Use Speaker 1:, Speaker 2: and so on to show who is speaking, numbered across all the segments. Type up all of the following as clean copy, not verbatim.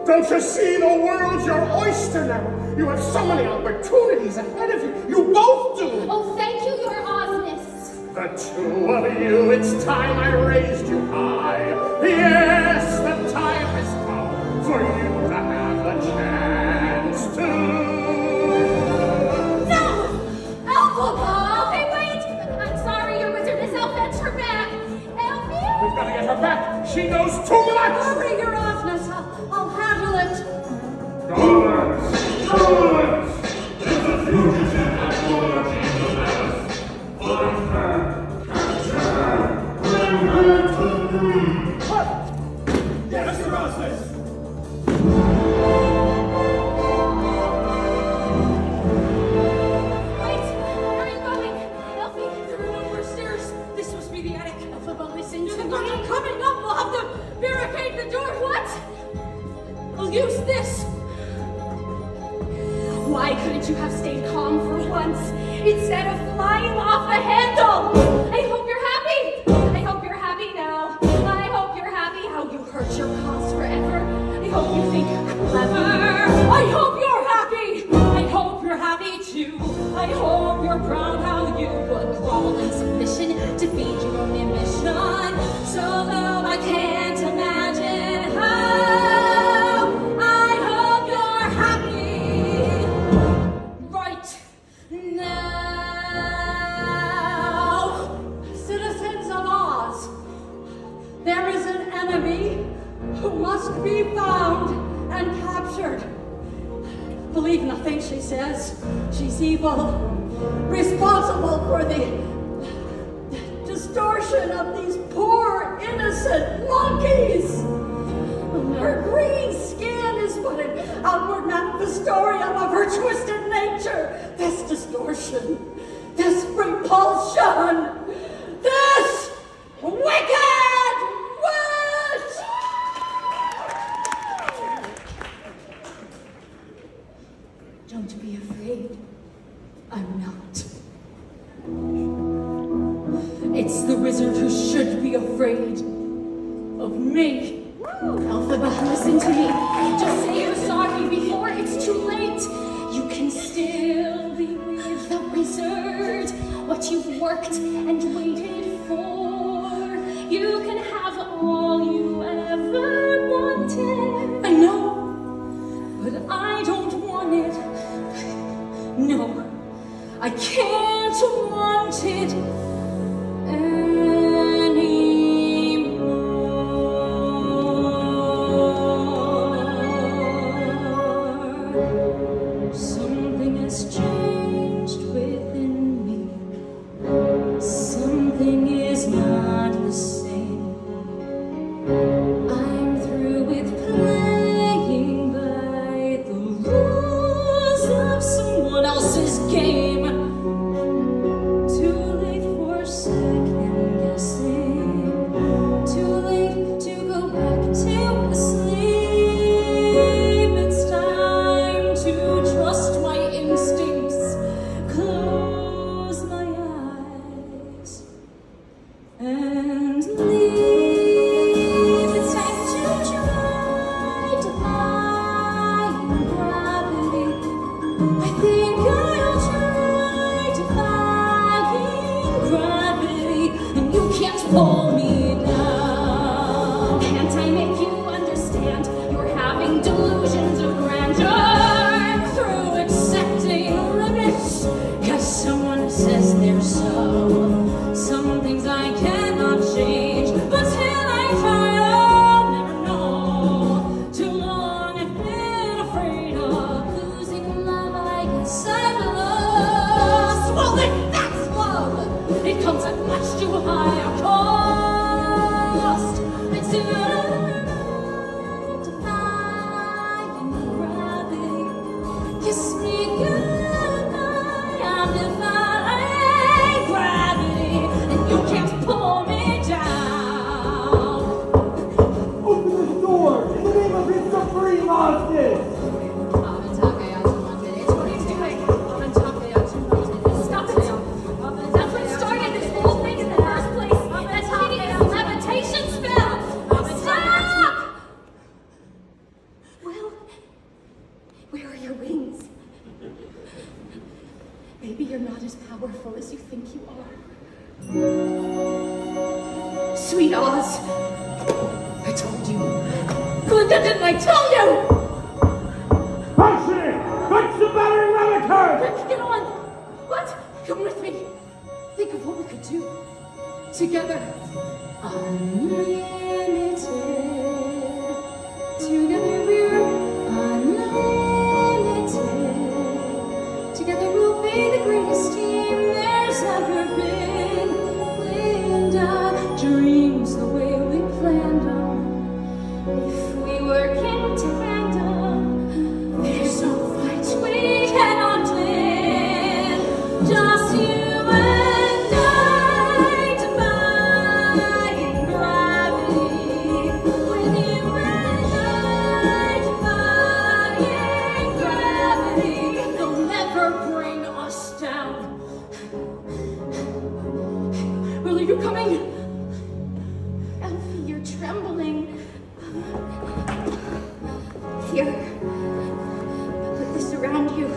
Speaker 1: Don't you see the world's your oyster now? You have so many opportunities ahead of you. You both do.
Speaker 2: Oh, thank you, Your Osness.
Speaker 1: The two of you, it's time I raised you high. Yes, the time has come for you to have the chance to.
Speaker 2: No! Elphaba! Hey, wait! I'm sorry, your wizardess Elf fetched her back. Elfie?
Speaker 1: We've got to get her back. She knows too much.
Speaker 3: Hurry, Your Osness. I'll handle it.
Speaker 4: Guards! Guards! There's a fugitive at Lord Kingdom Palace. Find her, capture her, bring her to me.
Speaker 1: What? Yes, Mr. Osness.
Speaker 2: Wait! Where are you going? Elfie, there are no more stairs. This must be the attic. Elphaba, listen to me.
Speaker 3: I'm coming up. We'll have to barricade the door.
Speaker 2: What? I'll use this. Why couldn't you have stayed calm for once instead of flying off the handle? I hope you're happy. I hope you're happy now. I hope you're happy how you hurt your cause forever. I hope you think you're clever.
Speaker 3: I hope you're happy. I hope you're happy too. I hope you're proud how you would grovel in submission to feed your own ambition. So though I can't imagine how, I hope you're happy right now. Citizens of Oz, there is an enemy who must be found and captured. Believe nothing she says. She's evil, responsible for the distortion of these poor, innocent monkeys. Her green skin is but an outward manifestorium of her twisted nature. This distortion, this repulsion, this wicked witch! Don't be afraid. I'm not. It's the wizard who should be afraid of me.
Speaker 2: Elphaba, listen to me. Just say you saw me before it's too late. You can still be with the wizard. What you've worked and waited for. You can have all you ever wanted.
Speaker 3: I know, but I don't want it. No, I can't want it anymore. Something has changed within me. Something is not the same. I'm through with playing by the rules of someone else's game. Too late for second guessing. Too late to go back to sleep. It's time to trust my instincts. Close my eyes and leave. It's time to try defying gravity. I think I'll try defying gravity, and you can't pull me down.
Speaker 2: Can't I make you understand? You're having delusions of grandeur.
Speaker 3: Through accepting limits, 'cause someone says they're so. Some things I cannot change, but till I try, I'll never know. Too long I've been afraid of losing love. I guess I'm lost. Well, then that's love. It comes at much too high a cost. It's defying gravity. Kiss me goodbye. I'm defying gravity, and you can't pull me down.
Speaker 5: Open the door in the name of His Supreme Osness!
Speaker 2: Stop it! That's what started this whole thing in the first place. That hideous levitation spell. Stop!
Speaker 3: Well,
Speaker 2: maybe you're not as powerful as you think you are. Sweet Oz, I told you. Glinda, didn't I tell you?
Speaker 5: Functioning! Fix the battering ram occurred!
Speaker 2: Quick, get on! What? Come with me. Think of what we could do. Together. Unlimited. Together we're unlimited. Together we'll be the greatest team there's ever been. Glinda dreams the way we planned them. If we work in tandem, there's no fight we cannot win. Just you and I, defying gravity. With you and I, defying gravity. They'll never bring us down. Will you coming? Elfie, you're trembling. Here, put this around you.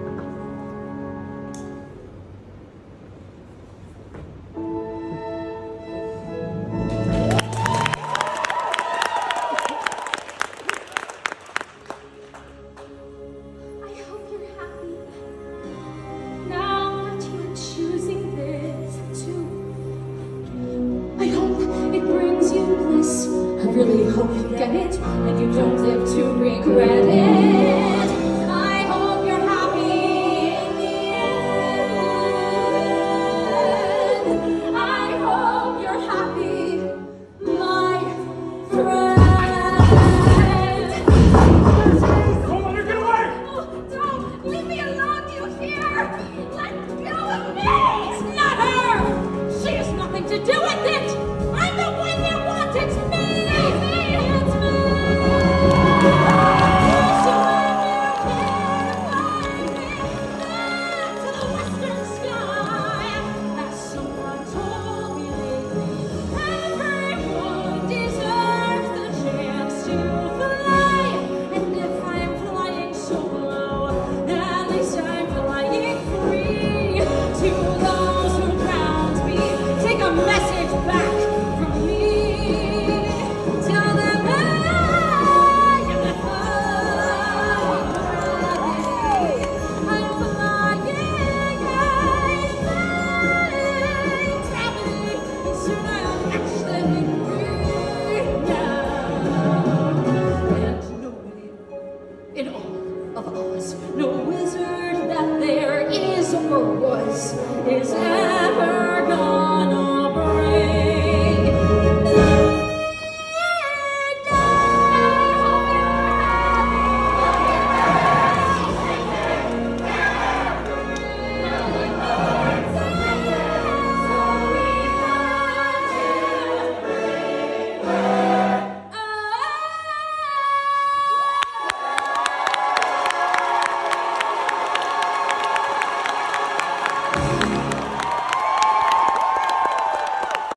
Speaker 2: I hope you're happy. Now that you're choosing this too. I hope it brings you bliss. I really hope you get it and you don't live to regret it. I hope you're happy in the end. I hope you're happy, my friend.
Speaker 5: Don't let her get away!
Speaker 2: Oh, don't leave me alone, do you hear? Let go of me! It's not her! She has nothing to do with it! I'm the one you want! It's me! It's me! So when you can't find me, back to the western sky. As someone told me lately, everyone deserves the chance to fly. And if I'm flying so low, at least I'm flying free. To those who ground me, take a message back from me. Tell them I am flying. I'm flying, gravity. Soon I'll catch them in And nobody in all of Oz, no wizard that there is or was, is